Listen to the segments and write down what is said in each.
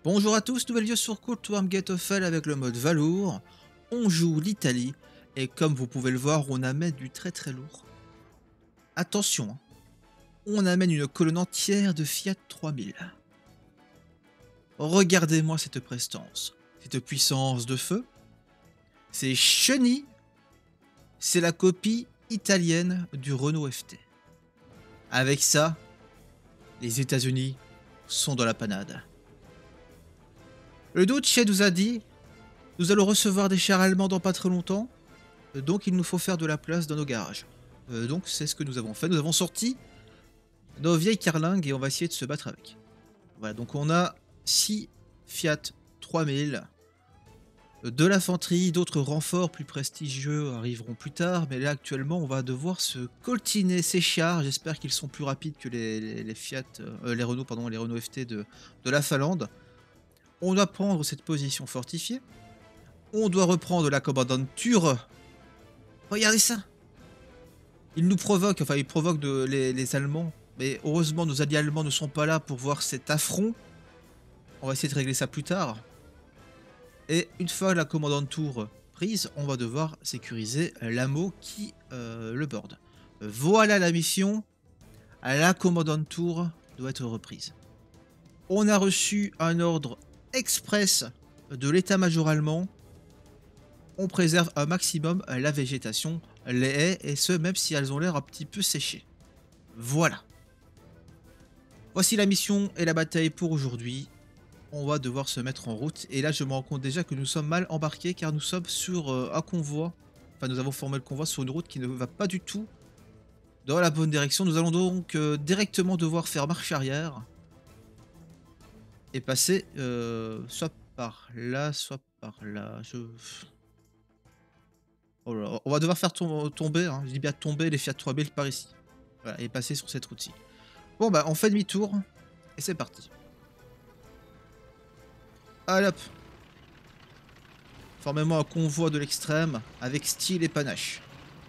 Bonjour à tous, nouvelle vidéo sur Cold War Gate-Offel avec le mode Valour. On joue l'Italie et comme vous pouvez le voir, on amène du très très lourd. Attention, hein, on amène une colonne entière de Fiat 3000. Regardez-moi cette prestance, cette puissance de feu. C'est chenille, c'est la copie italienne du Renault FT. Avec ça, les États-Unis sont dans la panade. Le Duce nous a dit, nous allons recevoir des chars allemands dans pas très longtemps, donc il nous faut faire de la place dans nos garages. Donc c'est ce que nous avons fait, nous avons sorti nos vieilles carlingues et on va essayer de se battre avec. Voilà, donc on a 6 Fiat 3000, de l'infanterie, d'autres renforts plus prestigieux arriveront plus tard, mais là actuellement on va devoir se coltiner ces chars, j'espère qu'ils sont plus rapides que les Fiat, les Renault, pardon, les Renault FT de la Finlande. On doit prendre cette position fortifiée. On doit reprendre la commandanture. Regardez ça. Ils nous provoquent, enfin ils provoquent les Allemands. Mais heureusement nos alliés allemands ne sont pas là pour voir cet affront. On va essayer de régler ça plus tard. Et une fois la commandanture prise, on va devoir sécuriser l'hameau qui le borde. Voilà la mission. La commandanture doit être reprise. On a reçu un ordre express de l'état-major allemand. On préserve un maximum la végétation, les haies, et ce même si elles ont l'air un petit peu séchées. Voilà. Voici la mission et la bataille pour aujourd'hui. On va devoir se mettre en route. Et là, je me rends compte déjà que nous sommes mal embarqués car nous sommes sur un convoi. Enfin, nous avons formé le convoi sur une route qui ne va pas du tout dans la bonne direction. Nous allons donc directement devoir faire marche arrière. Et passer soit par là, soit par là. Oh là là, on va devoir faire tomber, hein, je dis bien tomber les Fiat 3000 par ici. Voilà, et passer sur cette route-ci. Bon bah on fait demi-tour et c'est parti. Allez hop. Formez-moi un convoi de l'extrême avec style et panache.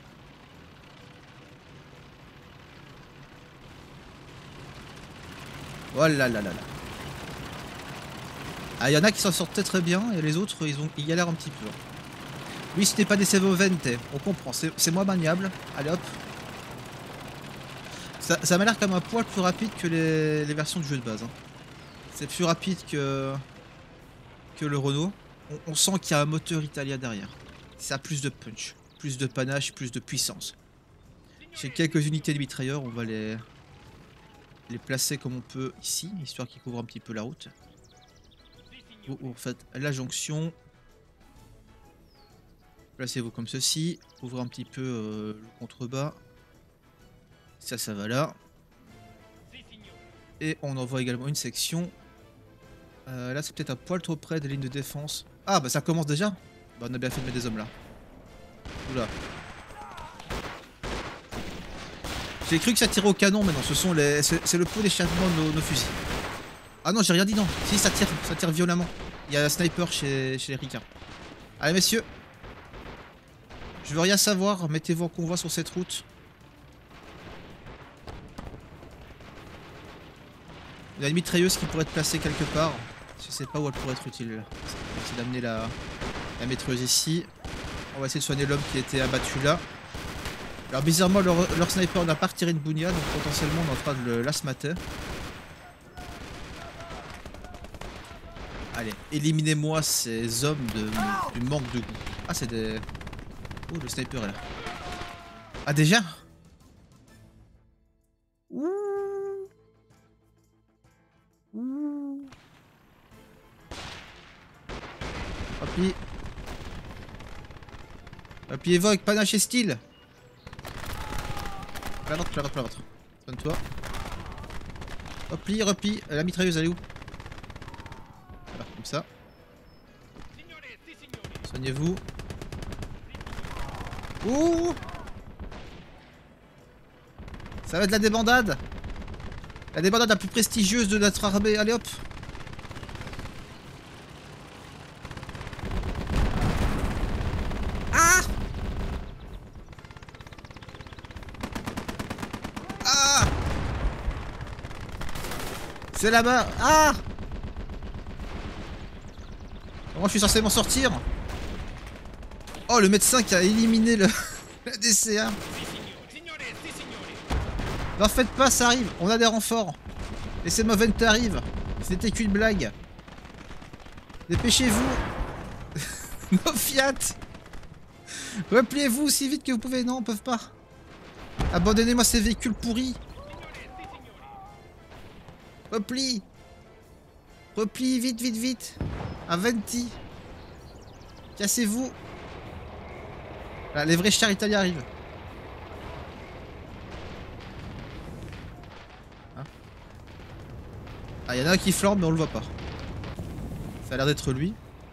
Voilà là là là. Ah, il y en a qui s'en sortent très très bien et les autres ils galèrent un petit peu. Oui, ce n'est pas des Semovente, on comprend, c'est moins maniable. Allez hop. Ça m'a l'air comme un poil plus rapide que les versions du jeu de base. Hein. C'est plus rapide que le Renault. On sent qu'il y a un moteur italien derrière. Ça a plus de punch, plus de panache, plus de puissance. J'ai quelques unités de mitrailleurs, on va les placer comme on peut ici, histoire qu'ils couvrent un petit peu la route. Vous faites la jonction. Placez-vous comme ceci. Ouvrez un petit peu le contrebas. Ça va là. Et on envoie également une section. Là, c'est peut-être un poil trop près des lignes de défense. Ah, bah ça commence déjà. Bah, on a bien fait de mettre des hommes là. Oula. J'ai cru que ça tirait au canon, mais non, c'est le pot d'échappement de nos fusils. Ah non, j'ai rien dit, non. Si, ça tire violemment. Il y a un sniper chez les ricains. Allez, messieurs. Je veux rien savoir. Mettez-vous en convoi sur cette route. Il y a une mitrailleuse qui pourrait être placée quelque part. Je sais pas où elle pourrait être utile. C'est d'amener la mitrailleuse ici. On va essayer de soigner l'homme qui était abattu là. Alors bizarrement, leur sniper n'a pas retiré une bougnade, donc potentiellement on est en train de l'asmater. Allez, éliminez-moi ces hommes du manque de goût. Ah, c'est des... Oh, le sniper est là. Ah, déjà? Ouh. Ouh. Hop, appuyez-vous avec panache et style. Plein ventre. Soigne-toi. Repli. La mitrailleuse, elle est où? Voilà, comme ça. Soignez-vous. Ouh! Ça va être la débandade. La débandade la plus prestigieuse de notre armée. Allez hop. Ah! Ah! C'est là-bas. Ah! Comment je suis censé m'en sortir? Oh, le médecin qui a éliminé le, le DCA. N'en faites pas, ça arrive. On a des renforts. Laissez-moi Vent arrive. C'était qu'une blague. Dépêchez-vous. Nos Fiat. Repliez-vous aussi vite que vous pouvez. Non, on peut pas. Abandonnez-moi ces véhicules pourris. Replie. Replie, vite, vite, vite. Aventi. Cassez-vous. Là, les vrais chars italiens arrivent. Hein? Ah, il y en a un qui flambe, mais on le voit pas. Ça a l'air d'être lui.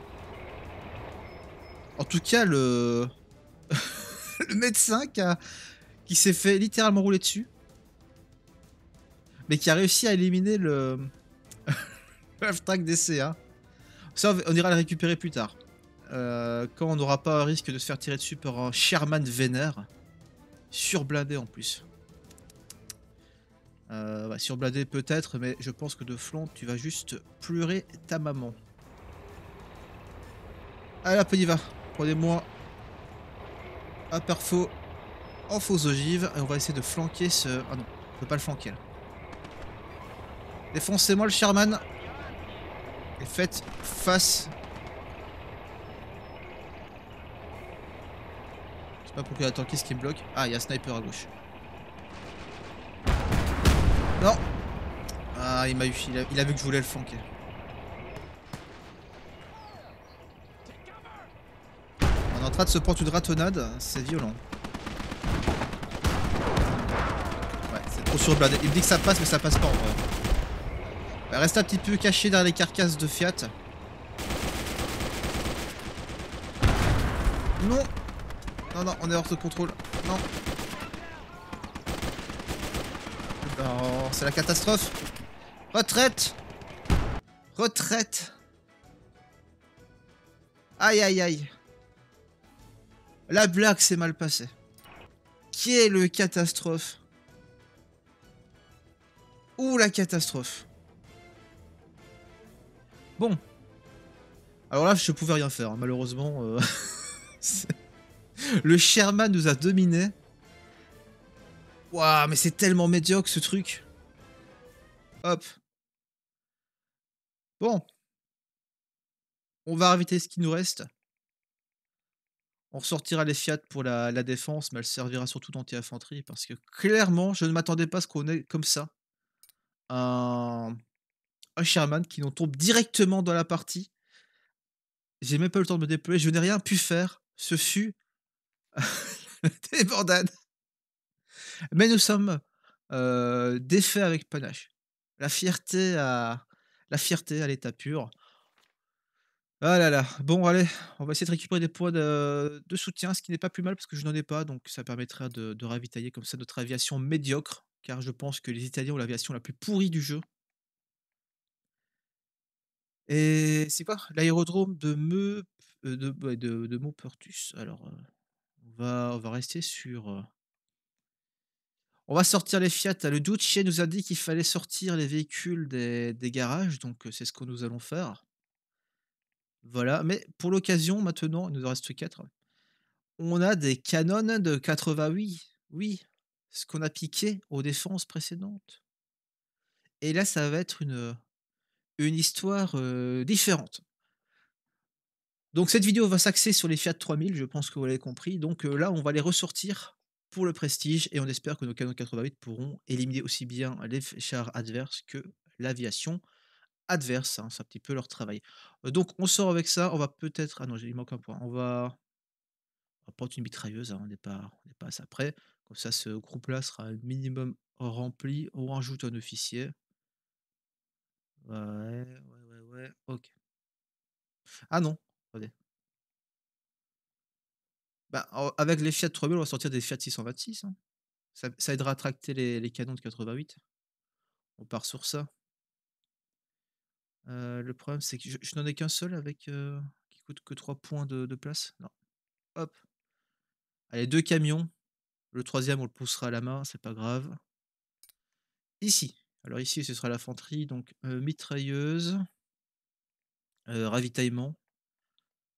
En tout cas, le... le médecin qui s'est fait littéralement rouler dessus. Mais qui a réussi à éliminer le... le track d'essai. Hein. Ça, on ira le récupérer plus tard. Quand on n'aura pas un risque de se faire tirer dessus par un Sherman vénère. Surblindé en plus. Ouais, surblindé peut-être, mais je pense que de flanc, tu vas juste pleurer ta maman. Allez hop, on y va. Prenez-moi un perfo en fausse ogive. Et on va essayer de flanquer ce... Ah non, on peut pas le flanquer là. Défoncez-moi le Sherman. Et faites face. Je sais pas pourquoi il y a tant qu'est-ce qui me bloque. Ah, il y a un sniper à gauche. Non. Ah, il m'a eu. Il a vu que je voulais le flanquer. On est en train de se prendre une ratonnade. C'est violent. Ouais, c'est trop surblindé. Il me dit que ça passe, mais ça passe pas en vrai. Bah, reste un petit peu caché derrière les carcasses de Fiat. Non. Non, non, on est hors de contrôle. Non. Oh, c'est la catastrophe. Retraite. Retraite. Aïe, aïe, aïe. La blague s'est mal passée. Quelle catastrophe. Ouh, la catastrophe. Bon. Alors là, je pouvais rien faire, hein, malheureusement. Le Sherman nous a dominé. Waouh, mais c'est tellement médiocre ce truc. Hop. Bon. On va raviter ce qui nous reste. On ressortira les Fiat pour la défense, mais elle servira surtout d'anti-infanterie parce que clairement, je ne m'attendais pas à ce qu'on ait comme ça un, un Sherman qui nous tombe directement dans la partie. J'ai même pas eu le temps de me déployer, je n'ai rien pu faire. Ce fut des bordades. Mais nous sommes défaits avec panache. La fierté à l'état pur. Ah là là. Bon, allez, on va essayer de récupérer des points de soutien, ce qui n'est pas plus mal parce que je n'en ai pas, donc ça permettra de ravitailler comme ça notre aviation médiocre, car je pense que les Italiens ont l'aviation la plus pourrie du jeu. Et c'est quoi? L'aérodrome de ouais, de Maupertus. Alors, on va rester sur, on va sortir les Fiat. Le Duce nous a dit qu'il fallait sortir les véhicules des garages, donc c'est ce que nous allons faire. Voilà, mais pour l'occasion, maintenant, il nous en reste 4. On a des canons de 88. Oui, ce qu'on a piqué aux défenses précédentes. Et là, ça va être une histoire, différente. Donc cette vidéo va s'axer sur les Fiat 3000, je pense que vous l'avez compris. Donc, là, on va les ressortir pour le prestige et on espère que nos canons 88 pourront éliminer aussi bien les chars adverses que l'aviation adverse, hein. C'est un petit peu leur travail. Donc on sort avec ça, on va peut-être ah non, il manque un point. On va prendre une mitrailleuse, hein, on n'est pas à ça près. Comme ça, ce groupe-là sera un minimum rempli. On rajoute un officier. Ouais, ouais, ouais, ouais, OK. Ah non, attendez. Bah, avec les Fiat 3000, on va sortir des Fiat 626, hein. Ça aidera à tracter les canons de 88. On part sur ça. Le problème, c'est que je n'en ai qu'un seul avec, qui coûte que 3 points de place. Non. Hop. Allez, 2 camions. Le troisième, on le poussera à la main, c'est pas grave. Ici. Alors ici, ce sera l'infanterie, donc mitrailleuse, ravitaillement.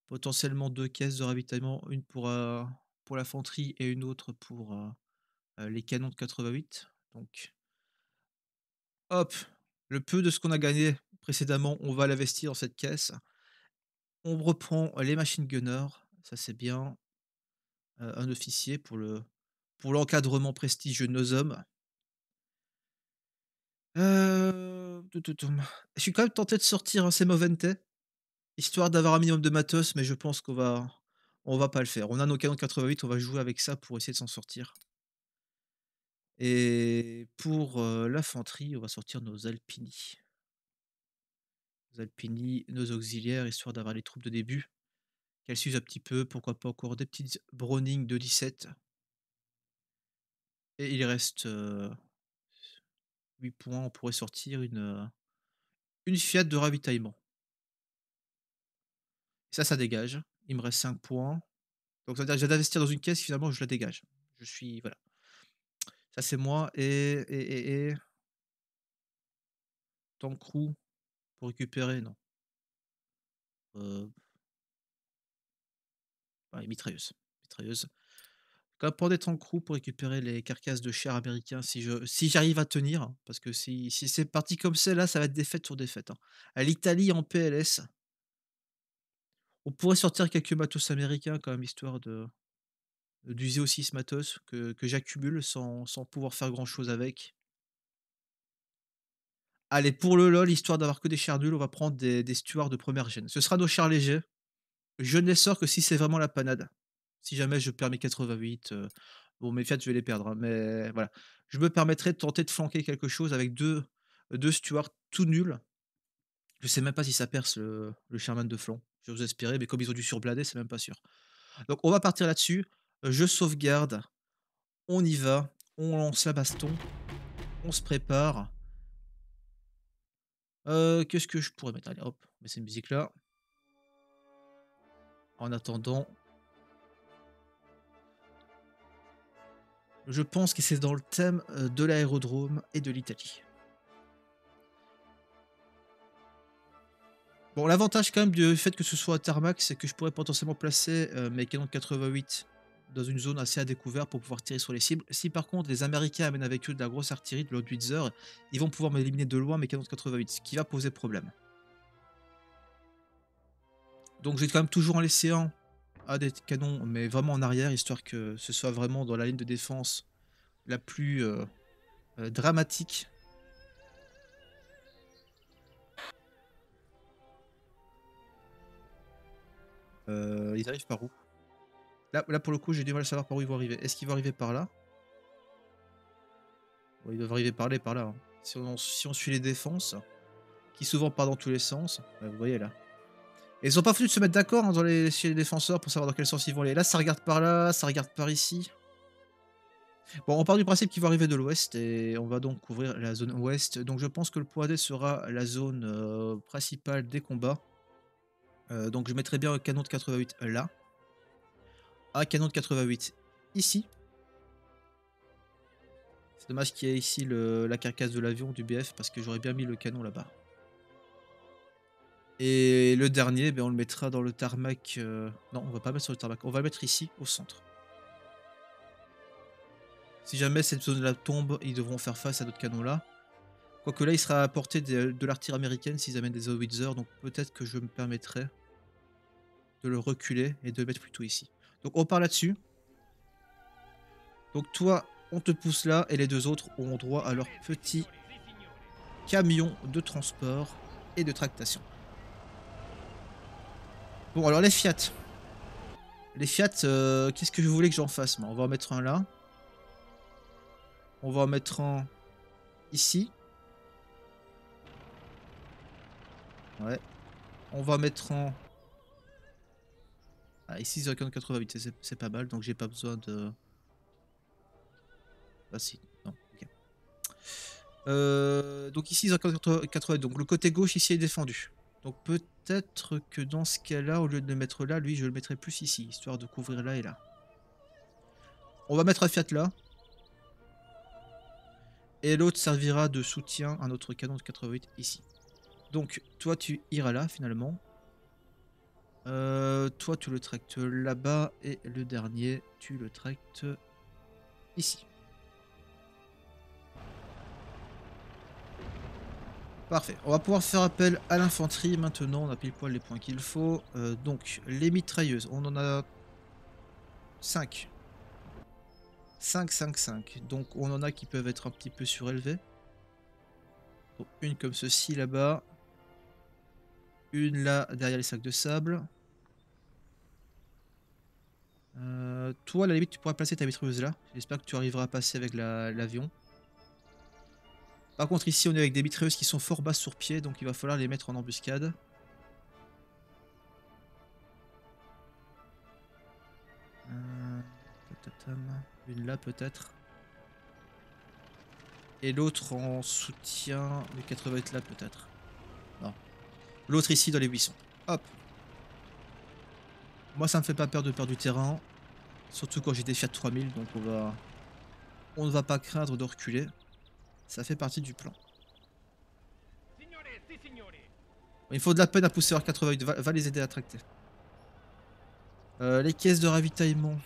Potentiellement 2 caisses de ravitaillement, une pour l'infanterie et une autre pour, les canons de 88. Donc hop, le peu de ce qu'on a gagné précédemment, on va l'investir dans cette caisse. On reprend les machine gunners, ça c'est bien, un officier pour l'encadrement prestigieux de nos hommes. Toutoum. Je suis quand même tenté de sortir un Semovente, histoire d'avoir un minimum de matos, mais je pense qu'on va pas le faire. On a nos canons de 88, on va jouer avec ça pour essayer de s'en sortir. Et pour, l'infanterie, on va sortir nos Alpini. Nos Alpini, nos auxiliaires, histoire d'avoir les troupes de début, qu'elles s'usent un petit peu, pourquoi pas encore des petites Browning de 17. Et il reste, 8 points, on pourrait sortir une Fiat de ravitaillement. Ça dégage. Il me reste 5 points. Donc ça veut dire que j'ai d'investir dans une caisse, finalement je la dégage. Je suis voilà. Ça c'est moi et Tank Crew pour récupérer, non. Heu, ouais, mitrailleuse. Mitrailleuse. Quand même prendre des Tank Crew pour récupérer les carcasses de chars américains si j'arrive à tenir, hein, parce que si c'est parti comme c'est là, ça va être défaite sur défaite, hein. À l'Italie en PLS, on pourrait sortir quelques matos américains quand même, histoire d'user aussi ce matos que j'accumule sans pouvoir faire grand chose avec. Allez, pour le LOL, histoire d'avoir que des chars nuls, on va prendre des stewards de première gén. Ce sera nos chars légers. Je ne les sors que si c'est vraiment la panade. Si jamais je perds mes 88, bon mes Fiat je vais les perdre, hein, mais voilà. Je me permettrai de tenter de flanquer quelque chose avec deux stewards tout nuls. Je sais même pas si ça perce le Sherman de flanc. J'ose espérer, mais comme ils ont dû surblader, c'est même pas sûr. Donc on va partir là-dessus. Je sauvegarde, on y va, on lance la baston, on se prépare. Qu'est-ce que je pourrais mettre? Allez hop, on met cette musique là. En attendant, je pense que c'est dans le thème, de l'aérodrome et de l'Italie. Bon, l'avantage quand même du fait que ce soit à tarmac, c'est que je pourrais potentiellement placer, mes canons de 88 dans une zone assez à découvert pour pouvoir tirer sur les cibles. Si par contre les Américains amènent avec eux de la grosse artillerie, de l'Haubitzer, ils vont pouvoir m'éliminer de loin mes canons de 88, ce qui va poser problème. Donc je vais quand même toujours en laisser un à des canons, mais vraiment en arrière, histoire que ce soit vraiment dans la ligne de défense la plus, dramatique. Ils arrivent par où? Là, pour le coup, j'ai du mal à savoir par où ils vont arriver. Est-ce qu'ils vont arriver par là? Bon, ils doivent arriver par là et par là, hein. Si on suit les défenses, qui souvent partent dans tous les sens, vous voyez là. Et ils ont pas foutu de se mettre d'accord, hein, chez les défenseurs pour savoir dans quel sens ils vont aller. Là, ça regarde par là, ça regarde par ici. Bon, on part du principe qu'ils vont arriver de l'ouest et on va donc couvrir la zone ouest. Donc je pense que le point D sera la zone, principale des combats. Donc je mettrai bien un canon de 88 là. Un canon de 88 ici. C'est dommage qu'il y ait ici la carcasse de l'avion du BF parce que j'aurais bien mis le canon là-bas. Et le dernier, ben, on le mettra dans le tarmac. Non, on va pas le mettre sur le tarmac. On va le mettre ici, au centre. Si jamais cette zone-là tombe, ils devront faire face à d'autres canons là. Quoique là, il sera à portée de l'artillerie américaine s'ils amènent des Howitzer. Donc peut-être que je me permettrai de le reculer et de le mettre plutôt ici. Donc on part là-dessus. Donc toi, on te pousse là et les deux autres auront droit à leur petit camion de transport et de tractation. Bon, alors les Fiat. Les Fiat, qu'est-ce que je voulais que j'en fasse moi? On va en mettre un là. On va en mettre un ici. Ouais. On va mettre un... Ah, ici, 0,88, c'est pas mal, donc j'ai pas besoin de... Ah si, non, ok. Donc ici, 0,88, donc le côté gauche ici est défendu. Donc peut-être que dans ce cas-là, au lieu de le mettre là, lui, je le mettrai plus ici, histoire de couvrir là et là. On va mettre un Fiat là. Et l'autre servira de soutien à notre canon de 88 ici. Donc, toi, tu iras là, finalement. Toi, tu le tractes là-bas. Et le dernier, tu le tractes ici. Parfait. On va pouvoir faire appel à l'infanterie maintenant. On a pile poil les points qu'il faut. Donc, les mitrailleuses. On en a 5. 5, 5, 5. Donc, on en a qui peuvent être un petit peu surélevées. Donc, une comme ceci là-bas. Une là, derrière les sacs de sable. Toi, à la limite, tu pourras placer ta mitrailleuse là. J'espère que tu arriveras à passer avec l'avion. Par contre, ici, on est avec des mitrailleuses qui sont fort basses sur pied, donc il va falloir les mettre en embuscade. Une là, peut-être. Et l'autre en soutien de 88 là, peut-être. Non. L'autre ici, dans les buissons. Hop. Moi, ça me fait pas peur de perdre du terrain. Surtout quand j'ai des Fiat 3000, donc on ne va pas craindre de reculer. Ça fait partie du plan. Il faut de la peine à pousser R88, va les aider à tracter. Les caisses de ravitaillement.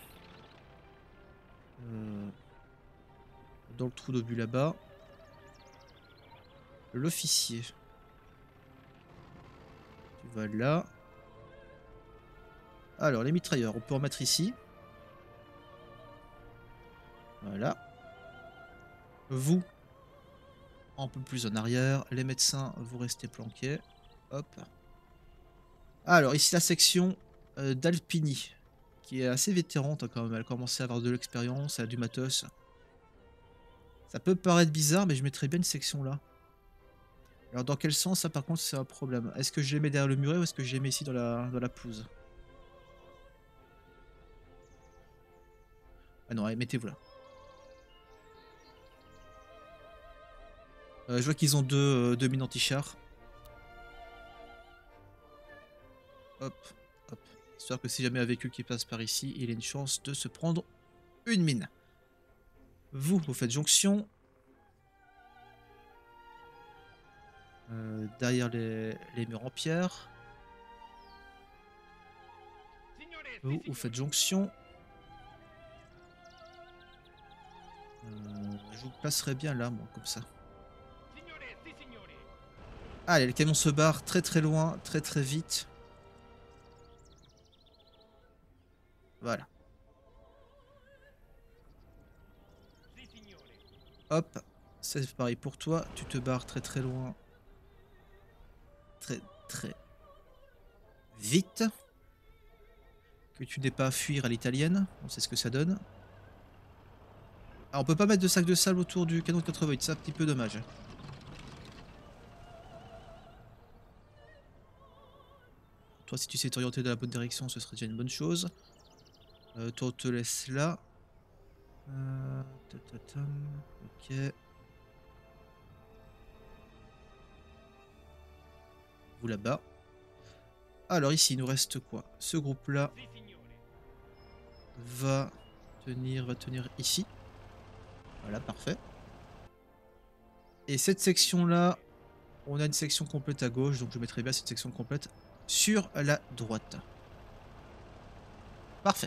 Dans le trou d'obus là-bas. L'officier. Tu vas là. Alors, les mitrailleurs, on peut en mettre ici. Voilà. Vous, un peu plus en arrière. Les médecins, vous restez planqués. Hop. Alors, ici la section d'Alpini, qui est assez vétérante hein, quand même. Elle a commencé à avoir de l'expérience, elle a du matos. Ça peut paraître bizarre, mais je mettrais bien une section là. Alors, dans quel sens, ça par contre, c'est un problème. Est-ce que je les mets derrière le muret ou est-ce que je les mets ici dans la pelouse? Ah non, allez, mettez-vous là. Je vois qu'ils ont deux mines anti-chars. Hop, hop. Histoire que si jamais un véhicule qui passe par ici, il a une chance de se prendre une mine. Vous faites jonction. Derrière les murs en pierre. Vous faites jonction. Je vous placerai bien là, moi, comme ça. Allez, le camion se barre très très loin, très très vite. Voilà. Hop, c'est pareil pour toi. Tu te barres très très loin. Très très vite. Que tu n'aies pas à fuir à l'italienne. On sait ce que ça donne. Alors, on peut pas mettre de sac de sable autour du canon de 88. C'est un petit peu dommage. Toi, si tu sais t'orienter dans la bonne direction, ce serait déjà une bonne chose. Toi, on te laisse là. Ok. Vous là-bas. Alors ici, il nous reste quoi? Ce groupe-là va tenir ici. Voilà, parfait. Et cette section-là, on a une section complète à gauche, donc je mettrai bien cette section complète sur la droite. Parfait.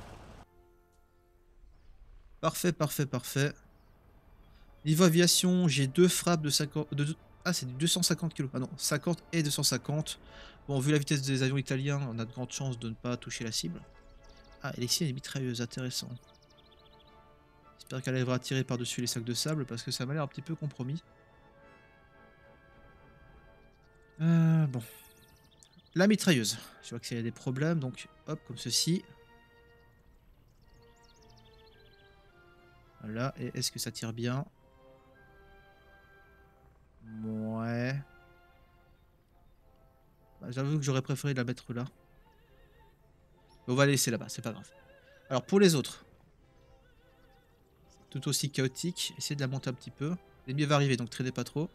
Parfait, parfait, parfait. Niveau aviation, j'ai deux frappes de 50... ah, c'est du 250 kg. Ah non, 50 et 250. Bon, vu la vitesse des avions italiens, on a de grandes chances de ne pas toucher la cible. Ah, et ici, elle est mitrailleuse, intéressant. J'espère qu'elle arrivera à tirer par-dessus les sacs de sable, parce que ça m'a l'air un petit peu compromis. Bon. La mitrailleuse. Je vois qu'il y a des problèmes, donc hop, comme ceci. Voilà, et est-ce que ça tire bien? Ouais. Bah, j'avoue que j'aurais préféré la mettre là. Mais on va la laisser là-bas, c'est pas grave. Alors pour les autres, tout aussi chaotique, essayez de la monter un petit peu. L'ennemi va arriver, donc traînez pas trop.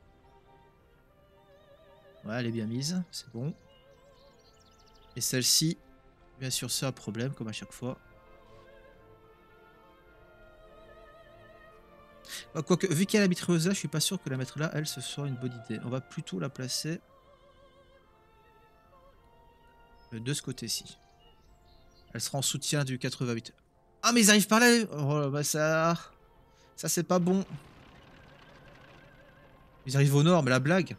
Ouais, elle est bien mise, c'est bon. Et celle-ci, bien sûr, c'est un problème, comme à chaque fois. Bah, quoique, vu qu'il y a la mitrailleuse là, je suis pas sûr que la mettre là, elle, ce soit une bonne idée. On va plutôt la placer... De ce côté-ci. Elle sera en soutien du 88. Ah, mais ils arrivent par là. Oh, bah ça... Ça, c'est pas bon. Ils arrivent au nord, mais la blague.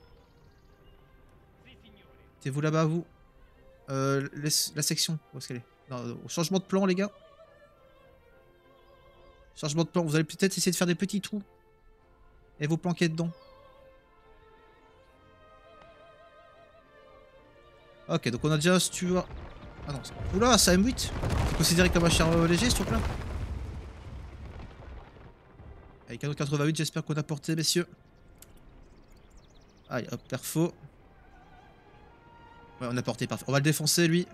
T'es-vous là-bas, vous la section, où est-ce qu'elle est? Non, changement de plan, les gars. Changement de plan. Vous allez peut-être essayer de faire des petits trous. Et vous planquer dedans. Ok, donc on a déjà un Stuart. Ah non, oula, c'est M8. C'est considéré comme un char léger ce truc-là. Avec un autre 88, j'espère qu'on a porté, messieurs. Allez, hop, perfo. Ouais, on a porté, parfait. On va le défoncer, lui.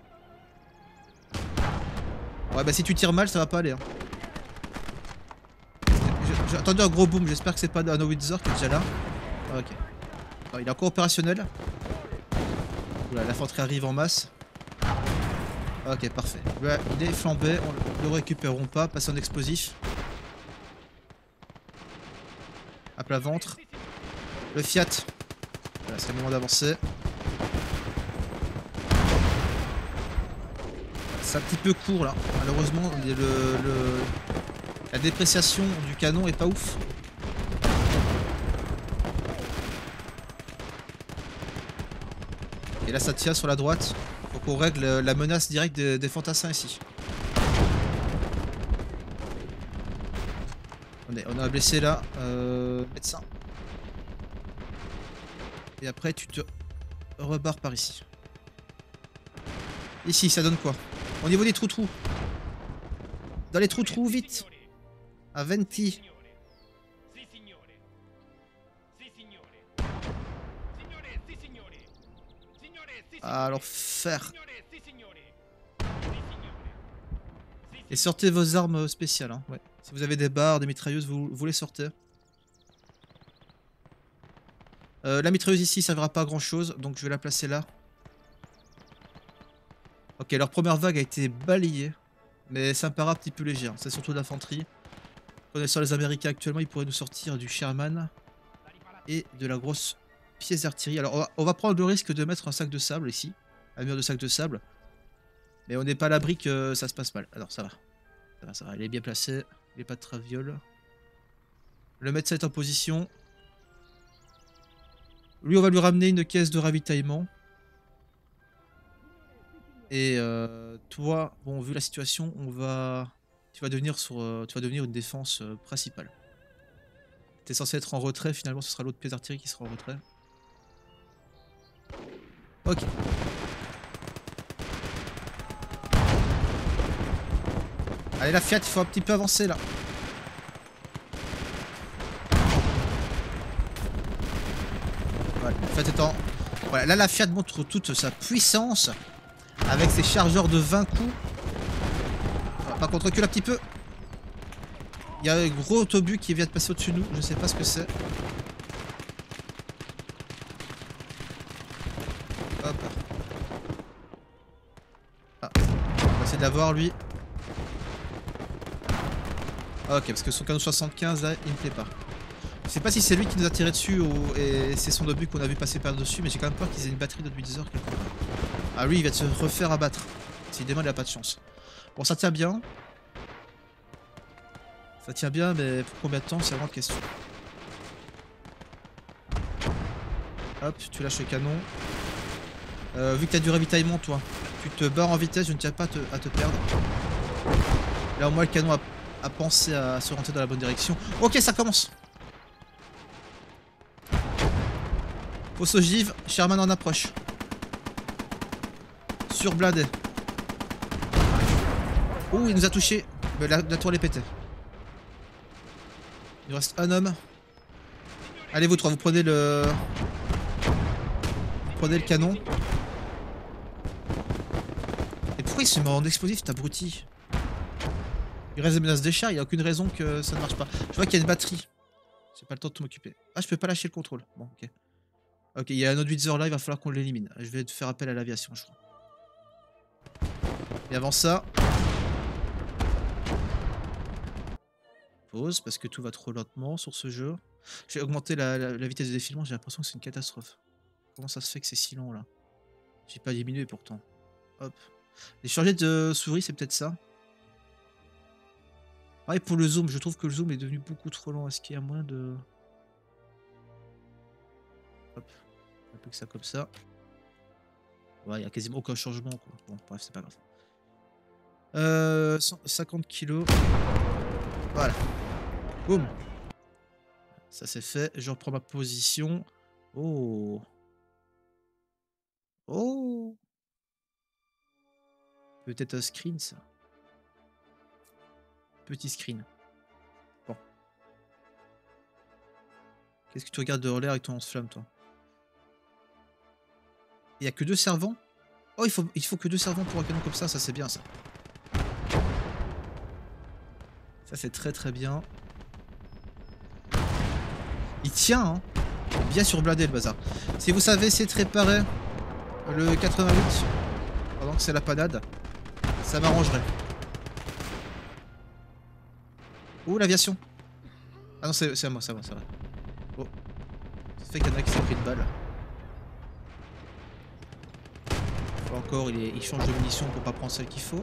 Ouais, bah si tu tires mal, ça va pas aller. Hein. J'ai entendu un gros boom, j'espère que c'est pas un Windsor qui est déjà là. Ah, ok. Non, il est encore opérationnel. Oula, l'infanterie arrive en masse. Ok, parfait. Ouais, il est flambé, on le récupérerons pas, passer en explosif. À plat ventre. Le Fiat. Voilà, c'est le moment d'avancer. C'est un petit peu court là. Malheureusement, la dépréciation du canon est pas ouf. Et là, ça tient sur la droite. Faut qu'on règle la menace directe des fantassins ici. On a blessé là. Médecin. Et après, tu te rebarres par ici. Ici, ça donne quoi? Au niveau des trous-trous. Dans les trous-trous, vite. À 20. Alors, faire. Et sortez vos armes spéciales. Hein. Ouais. Si vous avez des barres, des mitrailleuses, vous les sortez. La mitrailleuse ici, ça ne servira pas à grand chose. Donc, je vais la placer là. Ok, leur première vague a été balayée. Mais ça me paraît un petit peu léger. Hein. C'est surtout de l'infanterie. Connaissant les Américains actuellement, ils pourraient nous sortir du Sherman. Et de la grosse pièce d'artillerie. Alors, on va prendre le risque de mettre un sac de sable ici. Un mur de sac de sable. Mais on n'est pas à l'abri que ça se passe mal. Alors, ça va. Ça va, ça va. Il est bien placé. Il n'est pas de traviole. Le médecin est en position. Lui, on va lui ramener une caisse de ravitaillement. Et toi, bon, vu la situation, tu vas devenir une défense principale. T'es censé être en retrait, finalement, ce sera l'autre pièce d'artillerie qui sera en retrait. Ok. Allez, la Fiat, il faut un petit peu avancer là. Voilà, la Fiat est en... Voilà, là la Fiat montre toute sa puissance avec ses chargeurs de 20 coups. Voilà, par contre, recule un petit peu. Il y a un gros autobus qui vient de passer au-dessus de nous, je sais pas ce que c'est. Hop. Ah, on va essayer de l'avoir lui. Ok, parce que son canon 75 là, il me plaît pas. Je sais pas si c'est lui qui nous a tiré dessus et c'est son obus qu'on a vu passer par-dessus, mais j'ai quand même peur qu'ils aient une batterie de 8 heures quelque part. Ah, lui, il va se refaire abattre. S'il démarre, il a pas de chance. Bon, ça tient bien. Ça tient bien, mais pour combien de temps, c'est vraiment une question. Hop, tu lâches le canon. Vu que tu as du ravitaillement, toi, tu te barres en vitesse, je ne tiens pas à te perdre. Là, au moins, le canon a pensé à se rentrer dans la bonne direction. Ok, ça commence. Fausse ogive, Sherman en approche. Surblindé. Ouh, il nous a touché. Mais la tour est pétée. Il nous reste un homme. Allez, vous trois, vous prenez le... Vous prenez le canon. Et pourquoi il se met en explosif, cet abruti? Il reste des menaces des chars, il n'y a aucune raison que ça ne marche pas. Je vois qu'il y a une batterie. J'ai pas le temps de m'occuper. Ah, je peux pas lâcher le contrôle. Bon, ok. Ok, il y a un autre Witzer là, il va falloir qu'on l'élimine. Je vais faire appel à l'aviation, je crois. Et avant ça... Pause, parce que tout va trop lentement sur ce jeu. Je vais augmenter la vitesse de défilement, j'ai l'impression que c'est une catastrophe. Comment ça se fait que c'est si long là? J'ai pas diminué pourtant. Hop. J'ai changé de souris, c'est peut-être ça. Pareil pour le zoom, je trouve que le zoom est devenu beaucoup trop lent. Est-ce qu'il y a moyen de... Hop. Un peu que ça comme ça. Ouais, il n'y a quasiment aucun changement, quoi. Bon, bref, c'est pas grave. 50 kilos. Voilà. Boum. Ça c'est fait. Je reprends ma position. Oh. Oh. Peut-être un screen, ça. Petit screen. Bon. Qu'est-ce que tu regardes dehors l'air avec ton lance-flamme, toi? Il n'y a que 2 servants? Oh, il faut que 2 servants pour un canon comme ça c'est bien, ça. Ça, c'est très très bien. Il tient, hein. Bien surblindé, le bazar. Si vous savez essayer de réparer le 88 pendant que c'est la panade, ça m'arrangerait. Oh, l'aviation. Ah non, c'est à moi, c'est à moi, c'est vrai. Oh. Ça fait qu'il y en a qui s'est pris de balle. Encore, il change de munitions pour pas prendre celle qu'il faut.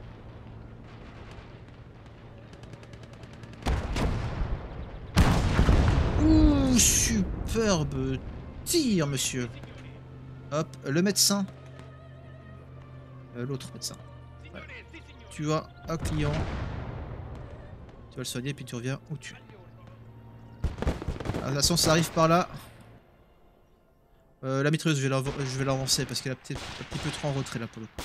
Ouh, superbe tir, monsieur. Hop, le médecin. L'autre médecin. Ouais. Tu as un client. Tu vas le soigner, puis tu reviens où tu es. Ah, de toute façon, ça arrive par là. La mitrailleuse, je vais l'avancer parce qu'elle a peut-être un petit peu trop en retrait là pour le coup.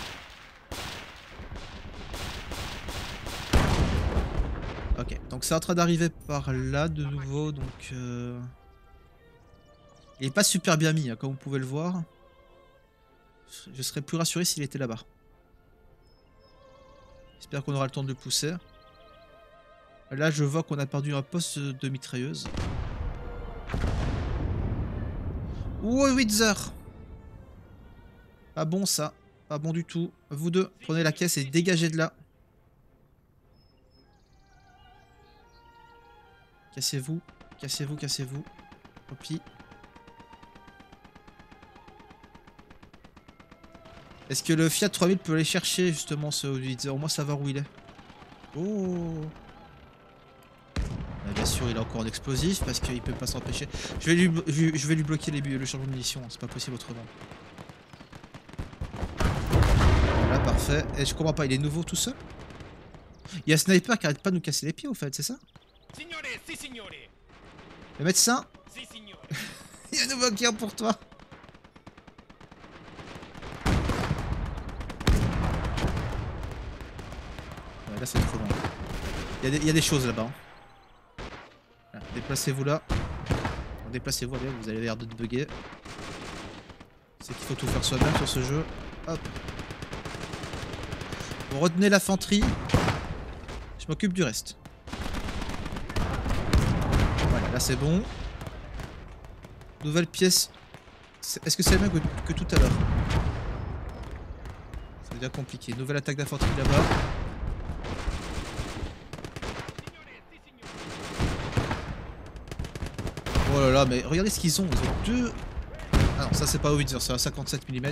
Ok, donc c'est en train d'arriver par là de nouveau, donc... Il est pas super bien mis, hein, comme vous pouvez le voir. Je serais plus rassuré s'il était là-bas. J'espère qu'on aura le temps de le pousser. Là, je vois qu'on a perdu un poste de mitrailleuse. Ouh, 8 heures. Pas bon ça. Pas bon du tout. Vous deux, prenez la caisse et dégagez de là. Cassez-vous. Cassez-vous, cassez-vous. Copie. Est-ce que le Fiat 3000 peut aller chercher justement ce 8 heures? Au moins savoir où il est. Oh. Bien sûr, il a encore un explosif parce qu'il peut pas s'empêcher. Je vais lui bloquer le changement de munitions. C'est pas possible autrement. Voilà, parfait. Et je comprends pas, il est nouveau tout seul? Il y a un sniper qui arrête pas de nous casser les pieds, au fait, c'est ça? Le médecin? Il y a un nouveau client pour toi. Ouais, là, c'est trop long. Il y a des choses là-bas. Hein. Voilà, déplacez-vous là. Déplacez-vous, allez, vous avez l'air de bugger. C'est qu'il faut tout faire soi-même sur ce jeu. Hop. Bon, retenez l'infanterie. Je m'occupe du reste. Voilà, là c'est bon. Nouvelle pièce. Est-ce que c'est la même que tout à l'heure? Ça devient compliqué. Nouvelle attaque d'infanterie là-bas. Oh là là, mais regardez ce qu'ils ont. Ils ont deux... Ah non, ça c'est pas au Windsor, c'est un 57 mm.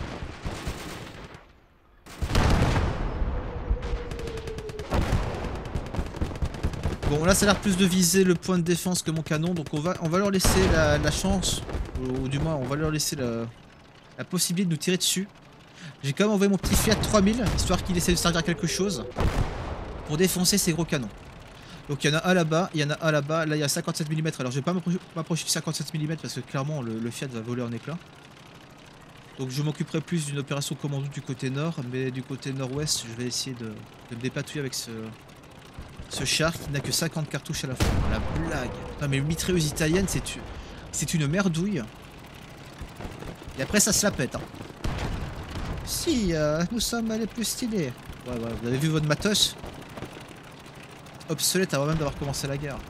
Bon, là ça a l'air plus de viser le point de défense que mon canon, donc on va leur laisser la chance, ou du moins on va leur laisser la possibilité de nous tirer dessus. J'ai quand même envoyé mon petit Fiat 3000, histoire qu'il essaie de servir à quelque chose, pour défoncer ces gros canons. Donc il y en a un là-bas, il y en a un là-bas, là il y a 57 mm, alors je vais pas m'approcher du 57 mm parce que clairement le Fiat va voler en éclats. Donc je m'occuperai plus d'une opération commando du côté nord, mais du côté nord-ouest je vais essayer de me dépatouiller avec ce char qui n'a que 50 cartouches à la fois. La blague. Non mais une mitrailleuse italienne c'est une merdouille. Et après ça se la pète. Hein. Si, nous sommes les plus stylés. Ouais, vous avez vu votre matos? Obsolète avant même d'avoir commencé la guerre.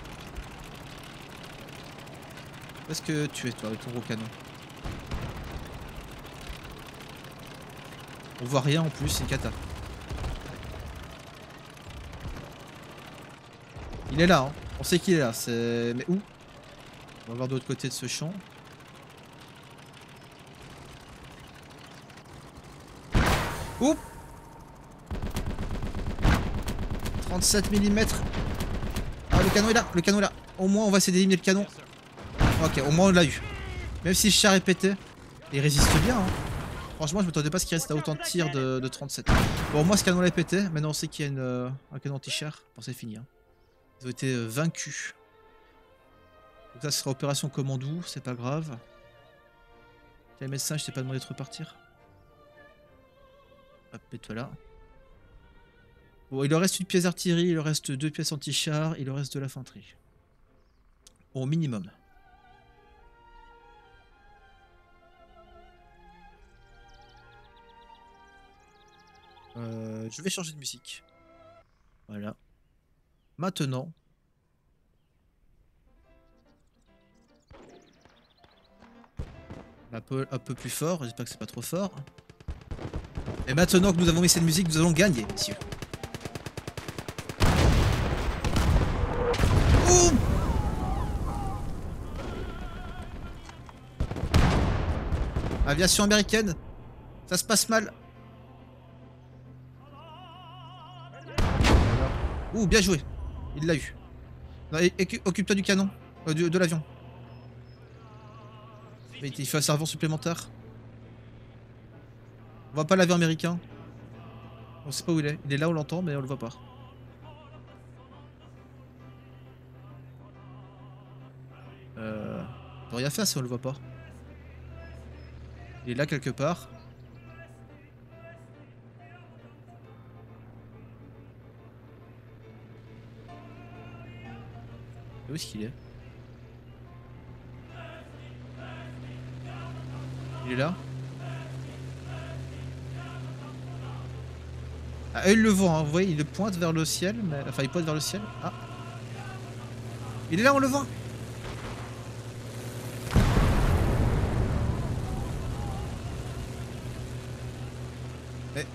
Où est-ce que tu es toi avec ton gros canon? On voit rien en plus, c'est cata. Il est là, hein. On sait qu'il est là. Mais où? On va voir de l'autre côté de ce champ. Oup. 37 mm. Ah, le canon est là, le canon est là. Au moins on va essayer d'éliminer le canon. Ok, au moins on l'a eu. Même si le char est pété, il résiste bien. Hein. Franchement, je m'attendais pas à ce qu'il reste à autant de tirs de 37. Bon, au moins ce canon là est pété. Maintenant on sait qu'il y a un canon anti-char. Bon, c'est fini. Hein. Ils ont été vaincus. Donc ça sera opération commando, c'est pas grave. Quel médecin, je t'ai pas demandé de repartir. Hop, mets-toi là. Bon, il leur reste une pièce d'artillerie, il leur reste 2 pièces anti-char, il leur reste de l'infanterie. Au minimum. Je vais changer de musique. Voilà. Maintenant. Un peu plus fort, j'espère que c'est pas trop fort. Et maintenant que nous avons mis cette musique, nous allons gagner, messieurs. Oh! Aviation américaine, ça se passe mal. Ouh, bien joué. Il l'a eu. Occupe-toi du canon, de l'avion. Il fait un servant supplémentaire. On voit pas l'avion américain. On sait pas où il est. Il est là, on l'entend, mais on le voit pas. On peut rien faire si on le voit pas. Il est là quelque part. Et où est-ce qu'il est? Il est là. Ah, il le voit, hein. Vous voyez, il le pointe vers le ciel. Mais... Enfin, il pointe vers le ciel. Ah. Il est là, on le voit. Mais...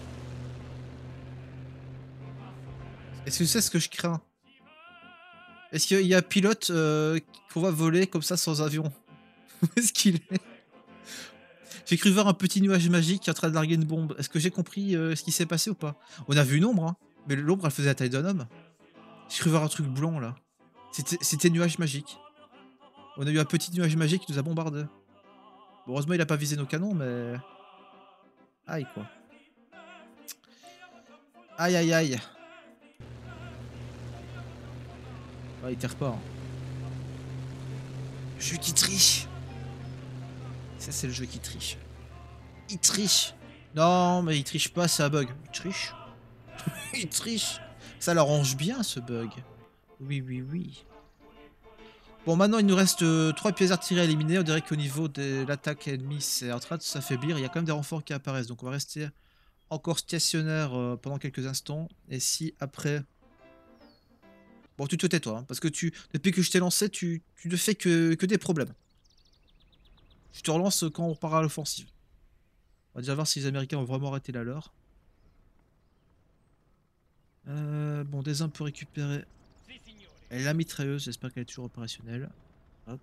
Est-ce que c'est ce que je crains? Est-ce qu'il y a un pilote qu'on va voler comme ça sans avion? Où est-ce qu'il est? J'ai cru voir un petit nuage magique qui est en train de larguer une bombe. Est-ce que j'ai compris ce qui s'est passé ou pas? On a vu une ombre, hein. Mais l'ombre elle faisait la taille d'un homme. J'ai cru voir un truc blanc là. C'était nuage magique. On a eu un petit nuage magique qui nous a bombardé. Bon, heureusement il a pas visé nos canons, mais... Aïe quoi. Aïe aïe aïe. Ah, il tire pas. Hein. Jeu qui triche. Ça c'est le jeu qui triche. Il triche. Non mais il triche pas, c'est un bug. Il triche. Il triche. Ça l'arrange bien ce bug. Oui oui oui. Bon maintenant il nous reste 3 pièces d'artillerie à éliminer. On dirait qu'au niveau de l'attaque ennemie c'est en train de s'affaiblir. Il y a quand même des renforts qui apparaissent. Donc on va rester encore stationnaire pendant quelques instants. Et si après... Bon tu te tais-toi. Hein, parce que depuis que je t'ai lancé tu ne fais que des problèmes. Je te relance quand on part à l'offensive. On va déjà voir si les Américains ont vraiment arrêté la leur. Bon, des uns pour récupérer. Et la mitrailleuse, j'espère qu'elle est toujours opérationnelle. Hop.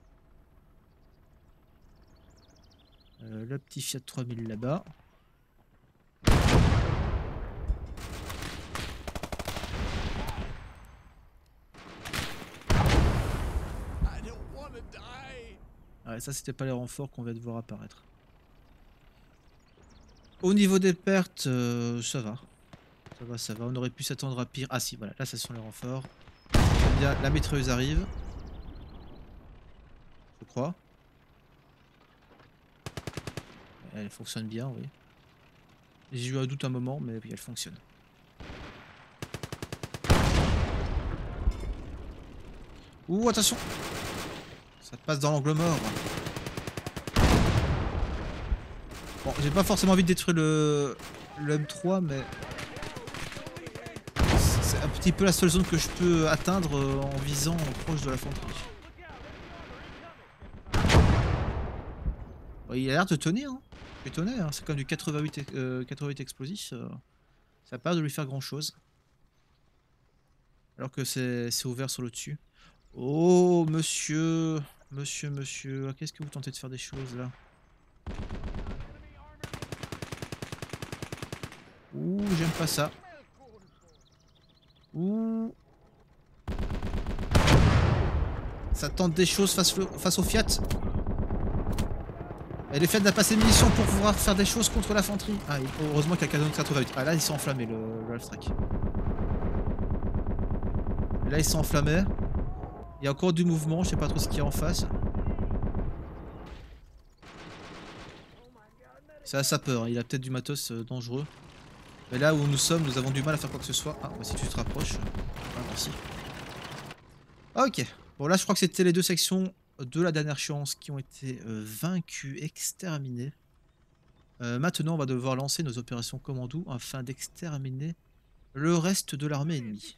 Le petit Fiat 3000 là-bas. Ouais, ça c'était pas les renforts qu'on vient de voir apparaître. Au niveau des pertes, ça va. Ça va, ça va. On aurait pu s'attendre à pire. Ah si, voilà, là ça sont les renforts. Bien, la mitrailleuse arrive. Je crois. Elle fonctionne bien, oui. J'ai eu un doute un moment, mais oui, elle fonctionne. Ouh, attention! Ça passe dans l'angle mort. Bon, j'ai pas forcément envie de détruire le M3, mais... C'est un petit peu la seule zone que je peux atteindre en visant proche de la fonderie. Bon, il a l'air de tenir, hein. Étonné, hein. C'est comme du 88 explosifs. Ça n'a pas l'air de lui faire grand chose. Alors que c'est ouvert sur le dessus. Oh, monsieur. Monsieur. Qu'est-ce que vous tentez de faire des choses là? Ouh, j'aime pas ça. Ouh. Ça tente des choses face au Fiat. Et le Fiat n'a pas assez de munitions pour pouvoir faire des choses contre l'infanterie. Ah, heureusement qu'il y a canon de 88. Ah là, ils sont enflammés, le Half-Track. Là, ils sont enflammés. Il y a encore du mouvement, je sais pas trop ce qu'il y a en face. C'est à sa peur, il a peut-être du matos dangereux. Mais là où nous sommes, nous avons du mal à faire quoi que ce soit. Ah, bah si tu te rapproches. Ah, merci. Ok. Bon, là, je crois que c'était les deux sections de la dernière chance qui ont été vaincues, exterminées. Maintenant, on va devoir lancer nos opérations commando afin d'exterminer le reste de l'armée ennemie.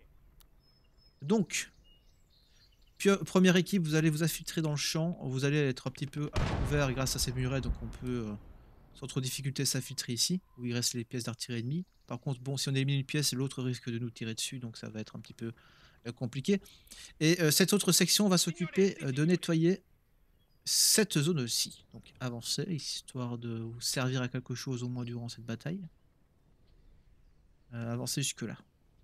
Donc, première équipe, vous allez vous infiltrer dans le champ. Vous allez être un petit peu couvert grâce à ces murets, donc on peut sans trop difficulté s'infiltrer ici, où il reste les pièces d'artillerie ennemie. Par contre, bon, si on élimine une pièce, l'autre risque de nous tirer dessus, donc ça va être un petit peu compliqué. Et cette autre section va s'occuper de nettoyer cette zone-ci. Donc avancez, histoire de vous servir à quelque chose au moins durant cette bataille. Avancez jusque-là.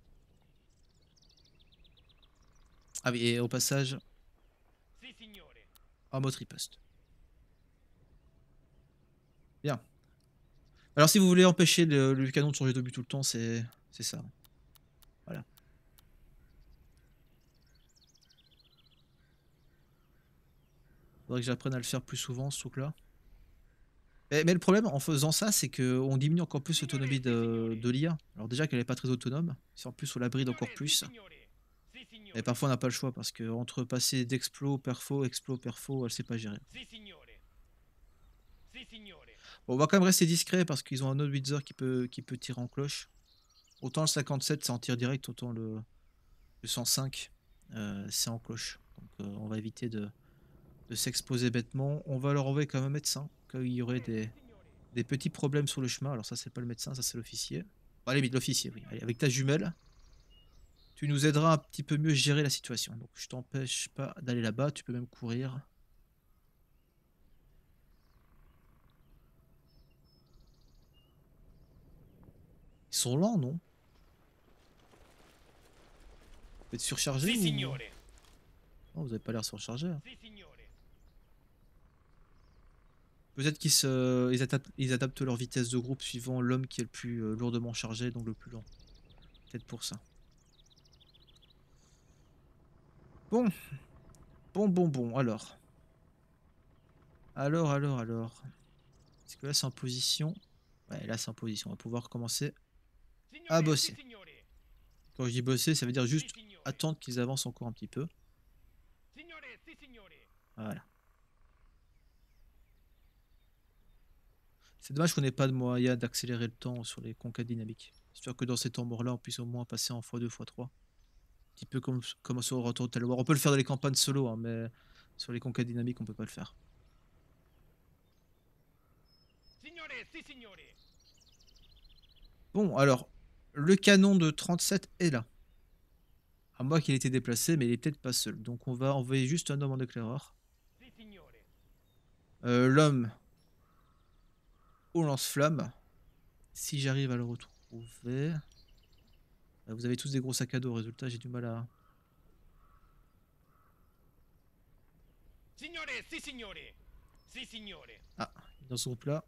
Ah oui, et au passage, en mode riposte. Bien. Alors si vous voulez empêcher le canon de changer de but tout le temps, c'est ça. Voilà. Faudrait que j'apprenne à le faire plus souvent, ce truc-là. Mais le problème en faisant ça, c'est qu'on diminue encore plus l'autonomie de l'IA. Alors déjà qu'elle n'est pas très autonome, si en plus on la bride encore plus. Et parfois on n'a pas le choix parce que entre passer d'explos, perfo, elle sait pas gérer. Bon, on va quand même rester discret parce qu'ils ont un autre Witzer qui peut tirer en cloche. Autant le 57 c'est en tir direct, autant le 105 c'est en cloche. Donc on va éviter de s'exposer bêtement. On va leur envoyer quand même un médecin, quand il y aurait des petits problèmes sur le chemin. Alors ça c'est pas le médecin, ça c'est l'officier. Bon, allez, l'officier, oui. Allez, avec ta jumelle, tu nous aideras un petit peu mieux gérer la situation. Donc je t'empêche pas d'aller là-bas, tu peux même courir. Ils sont lents, non? Vous êtes surchargé ou... Non, vous avez pas l'air surchargé. Hein. Peut-être ils adaptent leur vitesse de groupe suivant l'homme qui est le plus lourdement chargé, donc le plus lent. Peut-être pour ça. Bon. Bon. Alors. Alors. Est-ce que là c'est en position? Ouais, là c'est en position. On va pouvoir commencer à bosser. Quand je dis bosser, ça veut dire juste attendre qu'ils avancent encore un petit peu. Voilà. C'est dommage qu'on n'ait pas de moyen d'accélérer le temps sur les conquêtes dynamiques. J'espère que dans ces temps morts là, on puisse au moins passer en x2, x3. Un petit peu comme sur Retour de War. On peut le faire dans les campagnes solo, hein, mais sur les conquêtes dynamiques, on peut pas le faire. Bon, alors, le canon de 37 est là. À moins qu'il ait été déplacé, mais il est peut-être pas seul. Donc on va envoyer juste un homme en éclaireur. L'homme au lance-flamme. Si j'arrive à le retrouver... Vous avez tous des gros sacs à dos, résultat j'ai du mal à... Ah, dans ce groupe-là.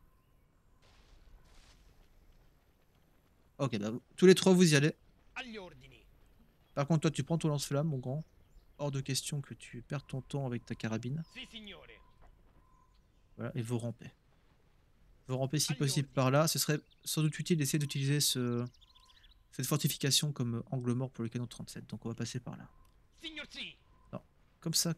Ok, bah tous les trois vous y allez. Par contre toi tu prends ton lance-flamme mon grand. Hors de question que tu perdes ton temps avec ta carabine. Voilà, et vous rampez. Vous rampez si possible par là. Ce serait sans doute utile d'essayer d'utiliser cette fortification comme angle mort pour le canon 37. Donc on va passer par là. Non, comme ça.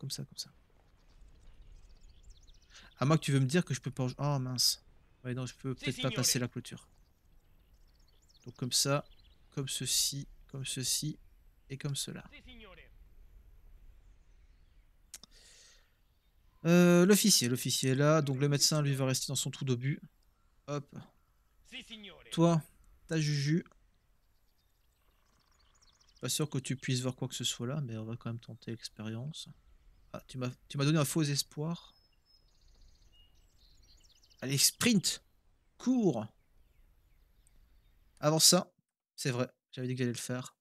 À moins que tu veux me dire que je peux pas... Oh mince. Ouais non, je peux peut-être pas passer la clôture. Donc comme ça, comme ceci, et comme cela. L'officier est là, donc le médecin lui va rester dans son trou d'obus. Hop. Toi, ta Juju. Pas sûr que tu puisses voir quoi que ce soit là, mais on va quand même tenter l'expérience. Ah, tu m'as donné un faux espoir. Allez, sprint! Cours! avant ça, c'est vrai, j'avais dit que j'allais le faire.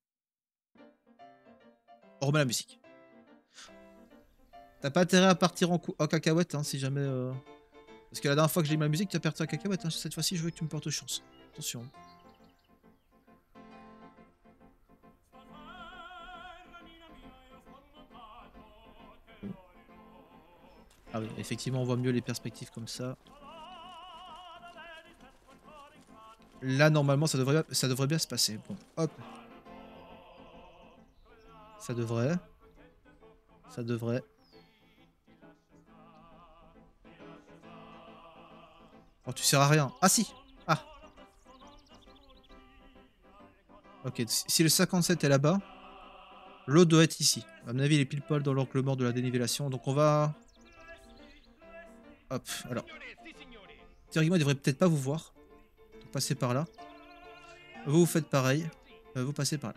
On remet la musique. T'as pas intérêt à partir en cacahuète, hein, si jamais... Parce que la dernière fois que j'ai mis ma musique, t'as perdu en cacahuète. Hein. Cette fois-ci, je veux que tu me portes chance. Attention. Ah oui, effectivement, on voit mieux les perspectives comme ça. Là, normalement, ça devrait bien se passer. Bon, hop. Ça devrait. Ça devrait. Oh, tu sers à rien. Ah si. Ah. Ok, si le 57 est là-bas, l'autre doit être ici. À mon avis, il est pile poil dans l'angle mort de la dénivellation. Donc on va... Hop, alors. Théoriquement, il devrait peut-être pas vous voir. Donc passez par là. Vous faites pareil. Vous passez par là.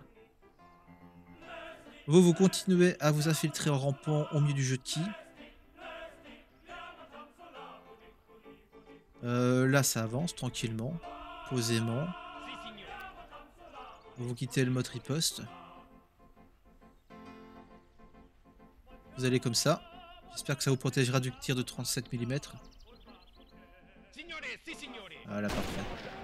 Vous continuez à vous infiltrer en rampant au milieu du jeu de qui. Là, ça avance tranquillement, posément. Vous quittez le mode riposte. Vous allez comme ça. J'espère que ça vous protégera du tir de 37 mm. Voilà, parfait.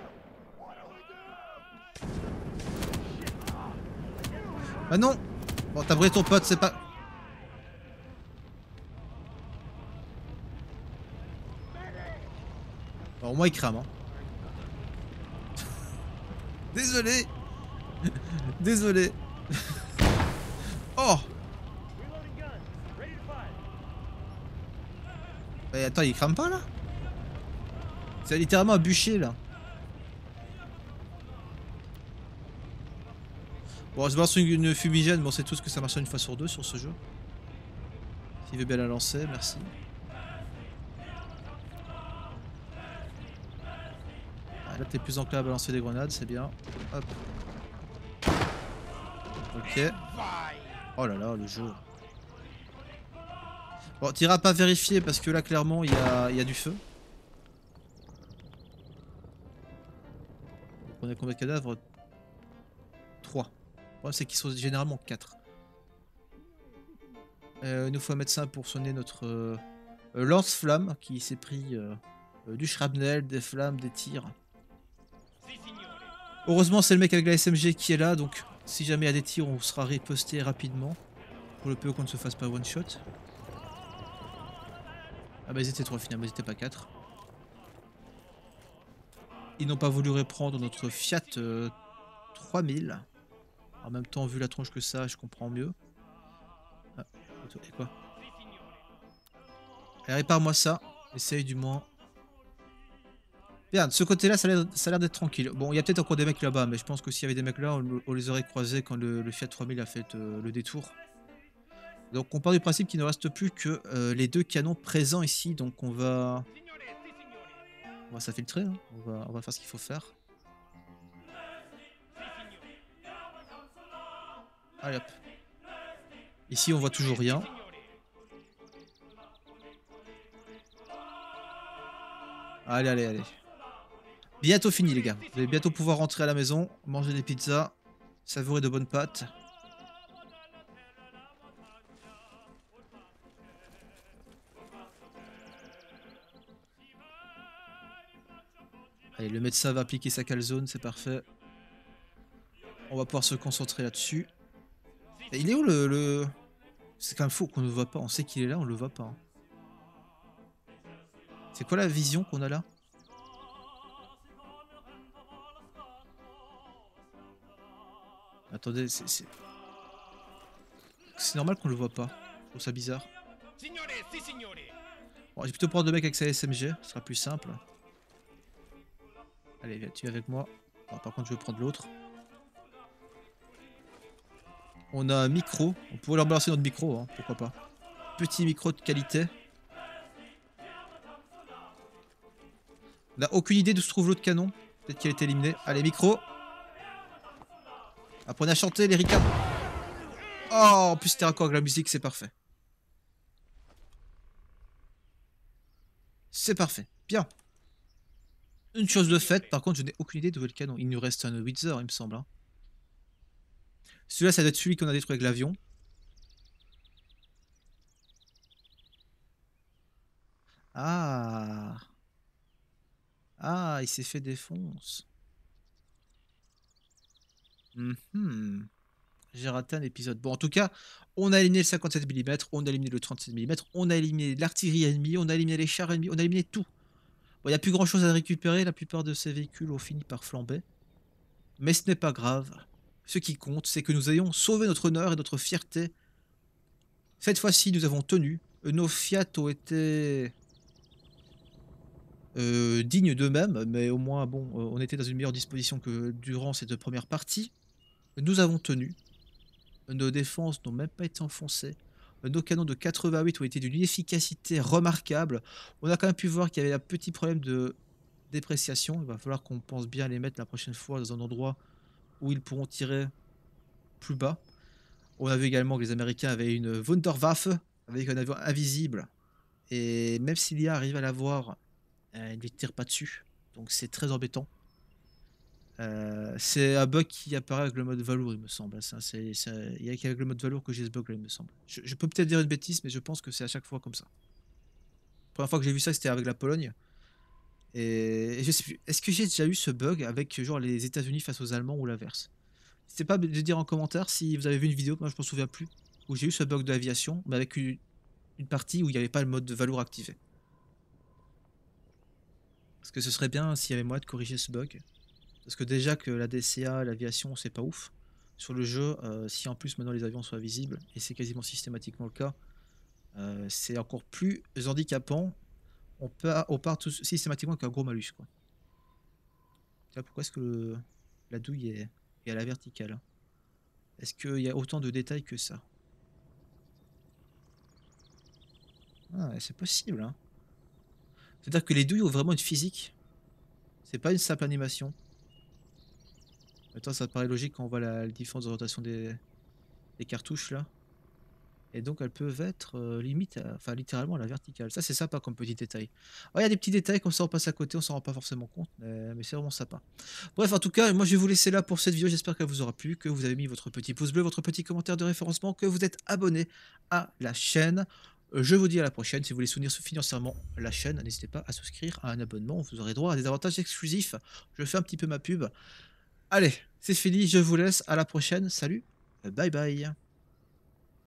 Ah non! Bon, t'as brûlé ton pote, c'est pas... Bon, au moins il crame, hein. Désolé! Désolé! Oh! Mais attends, il crame pas là? C'est littéralement un bûcher là. Bon, on se balance une fumigène, mais on sait tous que ça marche une fois sur deux sur ce jeu. S'il veut bien la lancer, merci. Ah, là, t'es plus enclin à balancer des grenades, c'est bien. Hop. Ok. Oh là là, le jeu. Bon, t'iras pas vérifier parce que là, clairement, il y a du feu. Donc, on a combien de cadavres? 3. Le problème, c'est qu'ils sont généralement 4. Il nous faut un médecin pour soigner notre lance-flamme qui s'est pris du shrapnel, des flammes, des tirs. Heureusement, c'est le mec avec la SMG qui est là, donc si jamais il y a des tirs, on sera riposté rapidement. Pour le peu qu'on ne se fasse pas one shot. Ah bah ils étaient 3 finalement, ils étaient pas 4. Ils n'ont pas voulu reprendre notre Fiat 3000. En même temps, vu la tronche que ça, je comprends mieux. Ah, et quoi? Allez, répare-moi ça. Essaye du moins. Bien, de ce côté-là, ça a l'air d'être tranquille. Bon, il y a peut-être encore des mecs là-bas, mais je pense que s'il y avait des mecs là, on les aurait croisés quand le Fiat 3000 a fait le détour. Donc on part du principe qu'il ne reste plus que les 2 canons présents ici, donc on va s'infiltrer, hein. On va faire ce qu'il faut faire. Allez hop. Ici on voit toujours rien. Allez, allez, allez. Bientôt fini les gars. Vous allez bientôt pouvoir rentrer à la maison, manger des pizzas, savourer de bonnes pâtes. Allez, le médecin va appliquer sa calzone, c'est parfait. On va pouvoir se concentrer là-dessus. Il est où le... C'est quand même fou qu'on ne le voit pas. On sait qu'il est là, on le voit pas. Hein. C'est quoi la vision qu'on a là? Attendez, c'est normal qu'on le voit pas. Je trouve ça bizarre. Bon, je vais plutôt prendre 2 mecs avec sa SMG, ce sera plus simple. Allez, viens, tu es avec moi. Bon, par contre, je vais prendre l'autre. On a un micro. On pourrait leur balancer notre micro, hein, pourquoi pas. Petit micro de qualité. On n'a aucune idée d'où se trouve l'autre canon. Peut-être qu'il a été éliminé. Allez, micro. Apprenez à chanter, les ricains. Oh, en plus, c'était raccord avec la musique, c'est parfait. C'est parfait. Bien. Une chose de faite, par contre, je n'ai aucune idée d'où est le canon. Il nous reste un Windsor, il me semble, hein. Celui-là, ça doit être celui qu'on a détruit avec l'avion. Ah! Ah, il s'est fait défonce. Mhm. J'ai raté un épisode. Bon, en tout cas, on a éliminé le 57 mm, on a éliminé le 37 mm, on a éliminé l'artillerie ennemie, on a éliminé les chars ennemis, on a éliminé tout. Bon, il n'y a plus grand chose à récupérer, la plupart de ces véhicules ont fini par flamber. Mais ce n'est pas grave. Ce qui compte, c'est que nous ayons sauvé notre honneur et notre fierté. Cette fois-ci, nous avons tenu. Nos Fiat ont été dignes d'eux-mêmes, mais au moins, bon, on était dans une meilleure disposition que durant cette première partie. Nous avons tenu. Nos défenses n'ont même pas été enfoncées. Nos canons de 88 ont été d'une efficacité remarquable. On a quand même pu voir qu'il y avait un petit problème de dépréciation. Il va falloir qu'on pense bien à les mettre la prochaine fois dans un endroit où ils pourront tirer plus bas. On a vu également que les Américains avaient une Wunderwaffe avec un avion invisible. Et même s'il y a arrivé à l'avoir, il ne tire pas dessus. Donc c'est très embêtant. C'est un bug qui apparaît avec le mode Valour, il me semble. Il y a qu'avec le mode Valour que j'ai ce bug là, il me semble. Je peux peut-être dire une bêtise, mais je pense que c'est à chaque fois comme ça. La première fois que j'ai vu ça, c'était avec la Pologne. Et je sais plus. Est-ce que j'ai déjà eu ce bug avec genre les États-Unis face aux Allemands ou l'inverse? N'hésitez pas de dire en commentaire si vous avez vu une vidéo, moi je m'en souviens plus, où j'ai eu ce bug de l'aviation, mais avec une partie où il n'y avait pas le mode de Valour activé. Parce que ce serait bien s'il y avait moyen de corriger ce bug. Parce que déjà que la DCA, l'aviation, c'est pas ouf. Sur le jeu, si en plus maintenant les avions soient visibles, et c'est quasiment systématiquement le cas, c'est encore plus handicapant. On part systématiquement avec un gros malus, quoi. Là, pourquoi est-ce que la douille est à la verticale? Est-ce qu'il y a autant de détails que ça? Ah, c'est possible, hein. C'est-à-dire que les douilles ont vraiment une physique. C'est pas une simple animation. Attends, ça paraît logique quand on voit la différence de rotation des cartouches là. Et donc elles peuvent être limite, enfin littéralement à la verticale. Ça c'est sympa comme petit détail. Ouais, il y a des petits détails comme ça on passe à côté, on s'en rend pas forcément compte, mais c'est vraiment sympa. Bref, en tout cas, moi je vais vous laisser là pour cette vidéo. J'espère qu'elle vous aura plu, que vous avez mis votre petit pouce bleu, votre petit commentaire de référencement, que vous êtes abonné à la chaîne. Je vous dis à la prochaine. Si vous voulez soutenir financièrement la chaîne, n'hésitez pas à souscrire à un abonnement. Vous aurez droit à des avantages exclusifs. Je fais un petit peu ma pub. Allez, c'est fini, je vous laisse. À la prochaine. Salut, bye bye.